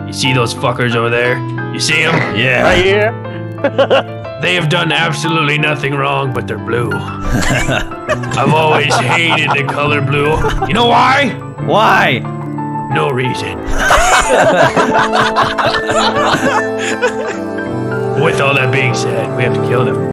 You see those fuckers over there? You see them? Yeah. Right here. They have done absolutely nothing wrong, but they're blue. I've always hated the color blue. You know why? Why? No reason. With all that being said, we have to kill them.